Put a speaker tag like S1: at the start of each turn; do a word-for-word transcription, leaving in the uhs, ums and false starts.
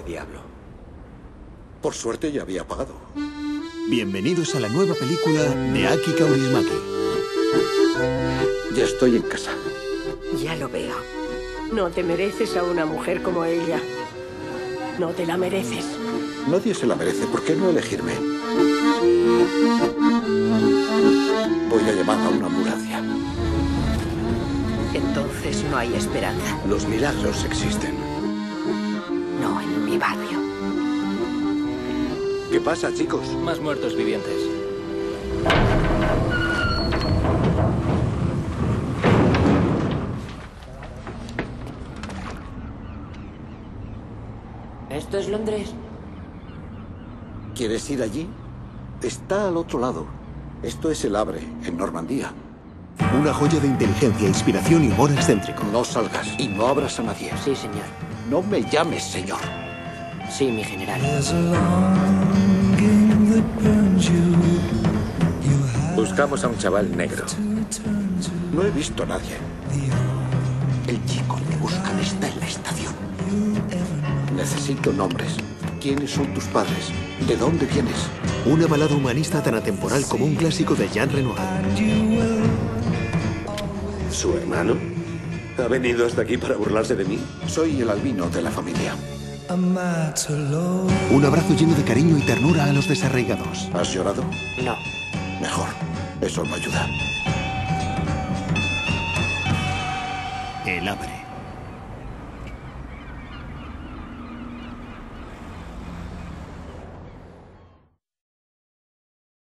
S1: diablo.
S2: Por suerte ya había pagado.
S3: Bienvenidos a la nueva película de Aki Kaurismäki.
S2: Ya estoy en casa.
S4: Ya lo veo. No te mereces a una mujer como ella. No te la mereces.
S2: Nadie se la merece. ¿Por qué no elegirme? Voy a llamar a una ambulancia.
S4: Entonces no hay esperanza.
S1: Los milagros existen.
S4: No en mi barrio.
S1: ¿Qué pasa, chicos?
S5: Más muertos vivientes.
S6: ¿Esto es Londres?
S2: ¿Quieres ir allí? Está al otro lado. Esto es el Havre, en Normandía.
S3: Una joya de inteligencia, inspiración y humor excéntrico.
S2: No salgas y no abras a nadie.
S6: Sí, señor.
S2: No me llames señor.
S6: Sí, mi general.
S1: Buscamos a un chaval negro.
S2: No he visto a nadie. El chico que buscan está en la estación. Necesito nombres. ¿Quiénes son tus padres? ¿De dónde vienes?
S3: Una balada humanista tan atemporal como un clásico de Jean Renoir.
S1: ¿Su hermano? ¿Ha venido hasta aquí para burlarse de mí?
S2: Soy el albino de la familia.
S3: Un abrazo lleno de cariño y ternura a los desarraigados.
S2: ¿Has llorado?
S6: No.
S2: Mejor. Eso me ayuda.
S3: El Havre.